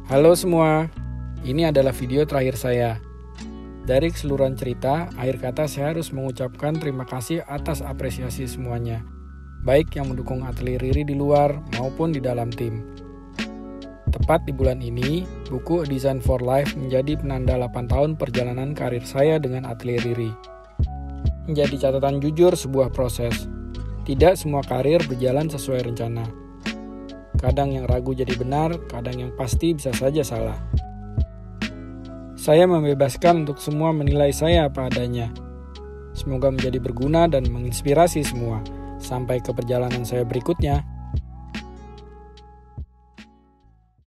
Halo semua, ini adalah video terakhir saya. Dari keseluruhan cerita, akhir kata saya harus mengucapkan terima kasih atas apresiasi semuanya, baik yang mendukung Atelier Riri di luar maupun di dalam tim. Tepat di bulan ini, buku A Design for Life menjadi penanda 8 tahun perjalanan karir saya dengan Atelier Riri. Menjadi catatan jujur sebuah proses. Tidak semua karir berjalan sesuai rencana. Kadang yang ragu jadi benar, kadang yang pasti bisa saja salah. Saya membebaskan untuk semua menilai saya apa adanya. Semoga menjadi berguna dan menginspirasi semua. Sampai ke perjalanan saya berikutnya.